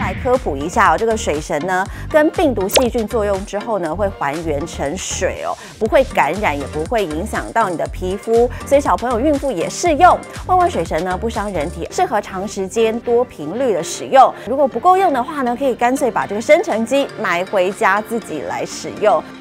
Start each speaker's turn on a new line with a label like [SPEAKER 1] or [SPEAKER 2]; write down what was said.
[SPEAKER 1] 来科普一下哦，这个水神呢，跟病毒细菌作用之后呢，会还原成水哦，不会感染，也不会影响到你的皮肤，所以小朋友、孕妇也适用。万万水神呢，不伤人体，适合长时间、多频率的使用。如果不够用的话呢，可以干脆把这个生成机买回家自己来使用。